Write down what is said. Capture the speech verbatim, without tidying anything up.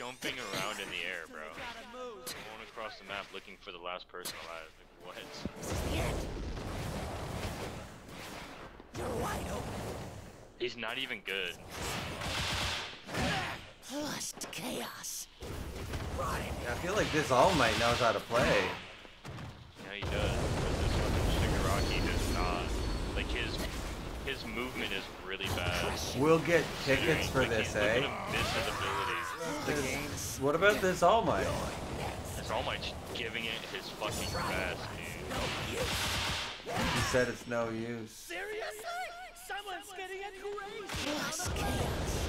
jumping around in the air, bro. Going across the map looking for the last person alive. Like, what? This is the end. You're wide open. He's not even good. Lust chaos. Yeah, I feel like this Allmight knows how to play. Yeah, he does. But this fucking Shigaraki does not. Like, his his movement is really bad. We'll get tickets for like, this, he's, eh? Look at him miss his abilities. This, what about this Allmight? This Allmight's giving it his fucking best, dude. He said it's no use. Seriously? Someone's getting a crazy Lust chaos.